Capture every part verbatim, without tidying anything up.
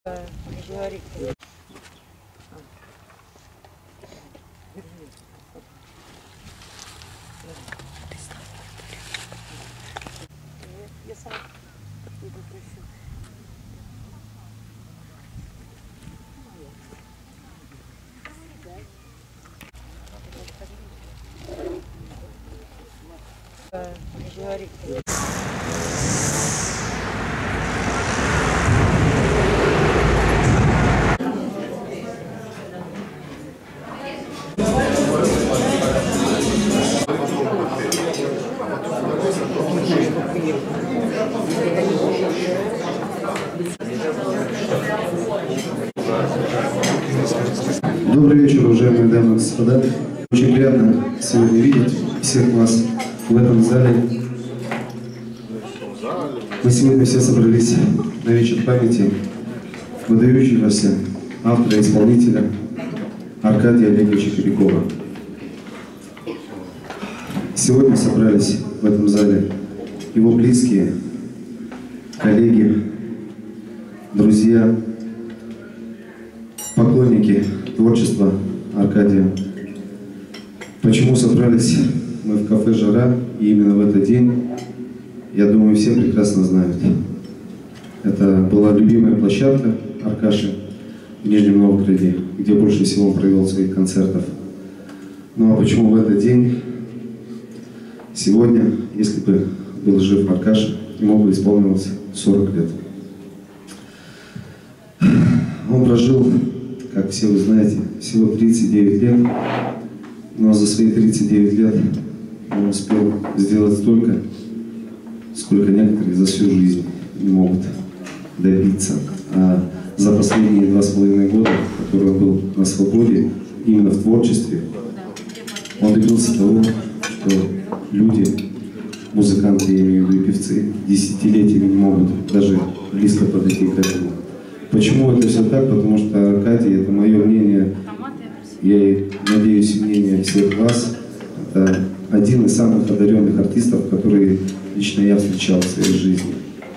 Говори. Я сама не попрошу. Говори. Добрый вечер, уважаемые дамы и господа. Очень приятно сегодня видеть всех вас в этом зале. Мы сегодня все собрались на вечер памяти выдающегося автора-исполнителя Аркадия Олеговича Кобякова. Сегодня собрались в этом зале его близкие, коллеги, друзья, поклонники творчества Аркадия. Почему собрались мы в кафе «Жара» и именно в этот день, я думаю, все прекрасно знают. Это была любимая площадка Аркаши в Нижнем Новгороде, где больше всего он провел своих концертов. Ну а почему в этот день? Сегодня, если бы был жив Аркаша, ему бы исполнилось сорок лет. Он прожил, как все вы знаете, всего тридцать девять лет, но за свои тридцать девять лет он успел сделать столько, сколько некоторые за всю жизнь не могут добиться. А за последние два с половиной года, которые он был на свободе, именно в творчестве, он добился того, что люди, музыканты, я имею в виду и певцы, десятилетиями не могут даже близко подойти к этому. Почему это все так? Потому что Аркадий, это мое мнение, я надеюсь, мнение всех вас, это один из самых одаренных артистов, которые лично я встречал в своей жизни.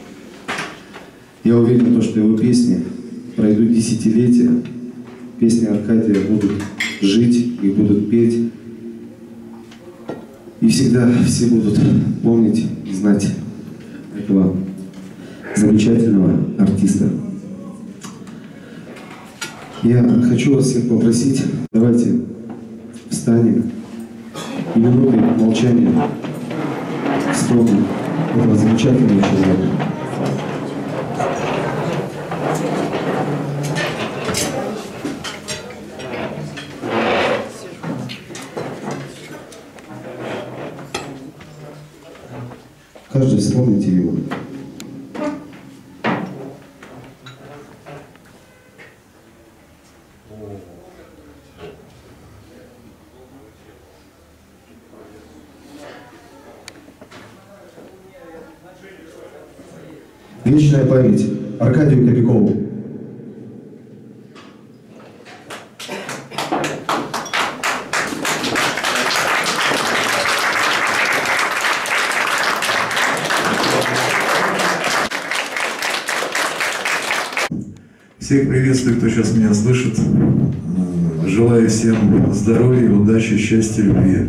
Я уверен, что его песни пройдут десятилетия, песни Аркадия будут жить, их будут петь, и всегда все будут помнить и знать этого замечательного артиста. Я хочу вас всех попросить, давайте встанем и минутой молчания вспомним этого замечательного человека. Каждый вспомните его. Вечная память Аркадию Кобякову. Всех приветствую, кто сейчас меня слышит. Желаю всем здоровья, удачи, счастья, любви.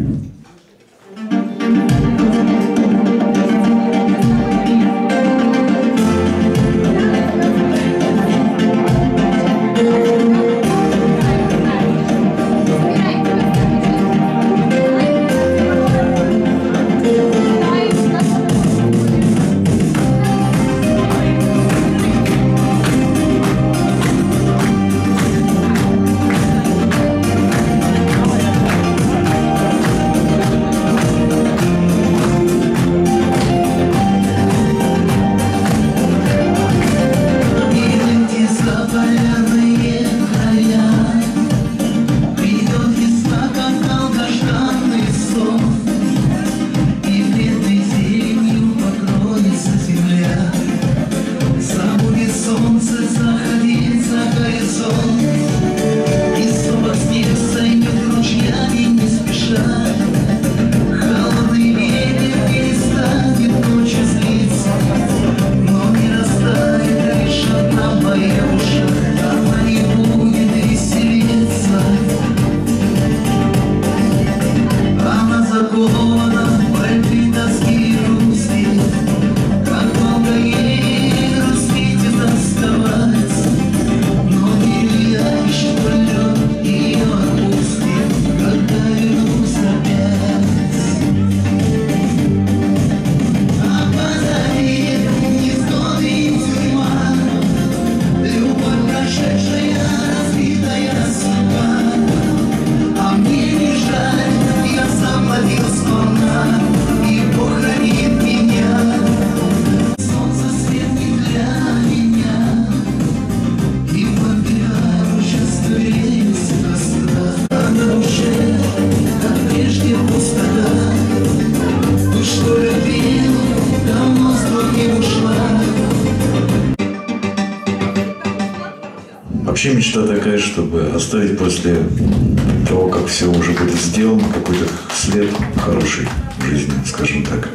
Вообще мечта такая, чтобы оставить после того, как все уже будет сделано, какой-то след хороший в жизни, скажем так.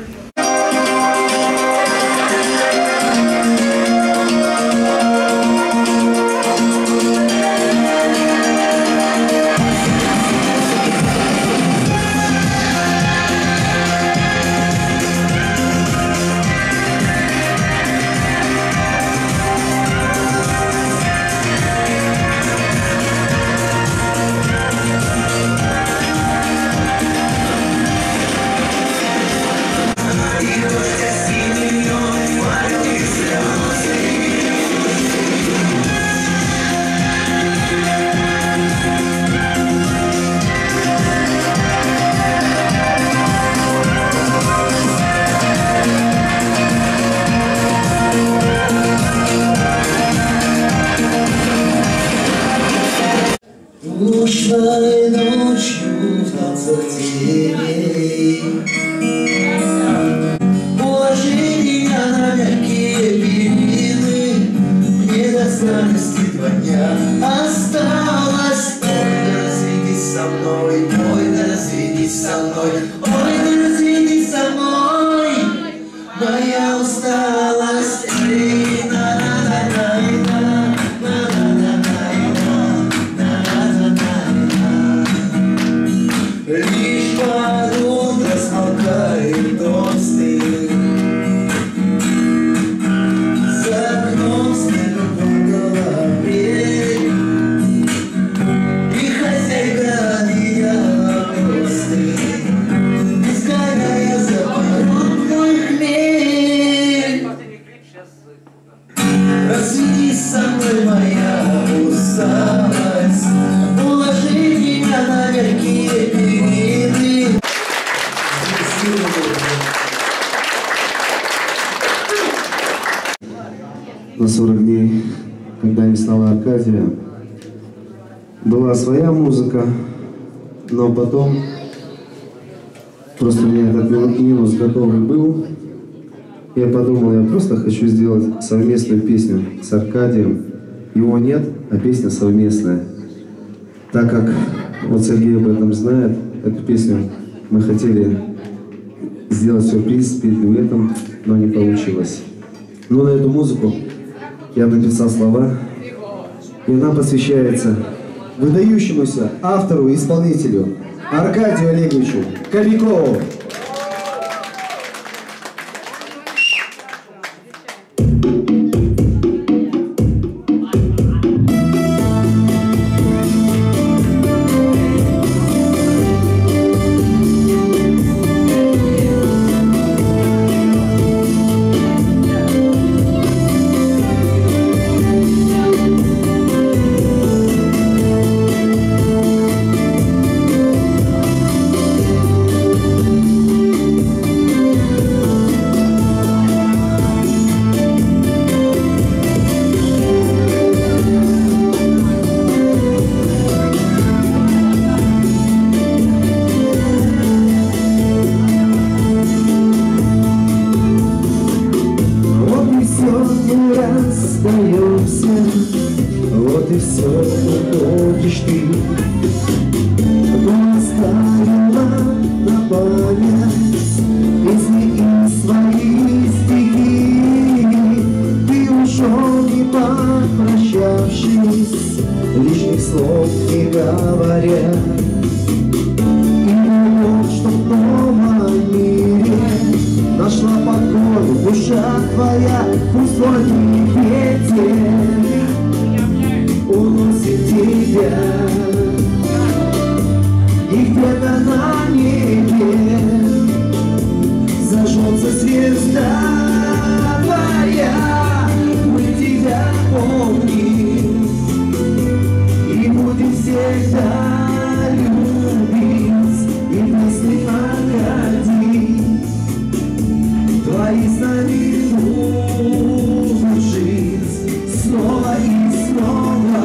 Ушлой ночью в танцах теней положи меня на мягкие перины, мне до старости два дня осталось. Ой, да разведись со мной, ой, да разведись со мной, ой, да разведись со мной, моя усталость. Лишь под утро смолкает тосты, за окном снегом плакала апрель, и хозяйка меня просты, изгоняя за порог хмель. Разведись со мной, моя усталость, уложи меня на мягкие перины. На сорок дней, когда не стала Аркадия, была своя музыка, но потом просто у меня этот минус готовый был. Я подумал, я просто хочу сделать совместную песню с Аркадием. Его нет, а песня совместная. Так как вот Сергей об этом знает, эту песню мы хотели сделать сюрприз, спеть дуэтом, но не получилось. Но на эту музыку я написал слова, и она посвящается выдающемуся автору и исполнителю Аркадию Олеговичу Кобякову. Вот и все, уходишь ты, но оставила на память песни и свои стихи. Ты ушел, не попрощавшись, лишних слов не говоря. И вот что в новом мире нашла покой душа твоя, пустой ветер уносит тебя, и где-то на небе зажжется звезда твоя. Мы тебя помним и будем всегда любить, и мысли находить твои с нами будут жить снова и снова.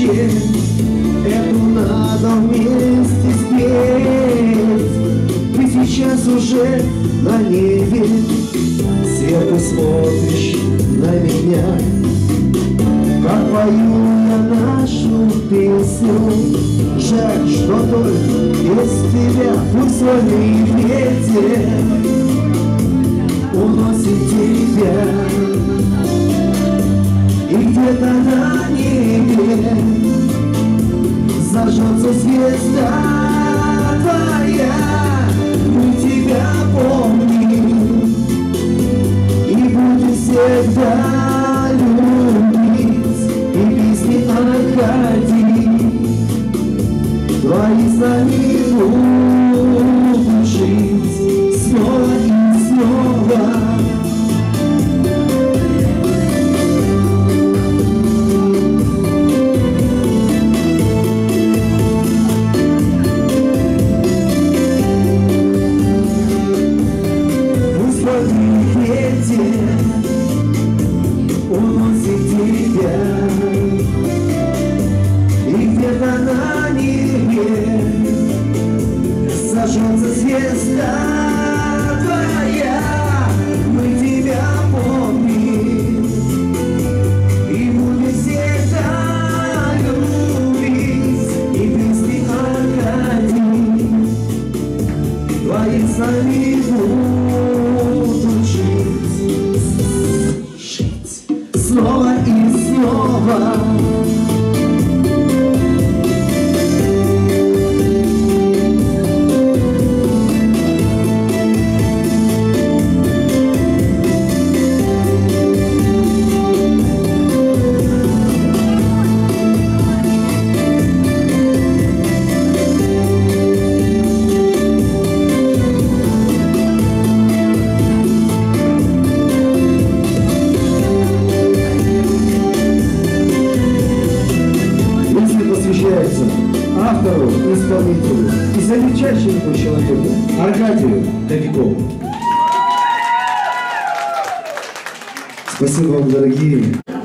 ночи эту надо вместе спеть. Ты сейчас уже на небе, сверху смотришь на меня, как пою я нашу песню. Жаль, что только без тебя пусть вольный ветер уносит тебя. И где-то на небе зажжется звезда твоя. Мы тебя помним и будем всегда любить. И песни Аркадий твои с нами будут жить снова и снова. Уносит тебя, и где-то на небе зажжется звезда твоя. Мы тебя помним и будем всегда любить. И песни Аркадий твои с нами будут жить, жить снова и снова. Автору, исполнителю и замечательному человеку Аркадию Давикову. Спасибо вам, дорогие.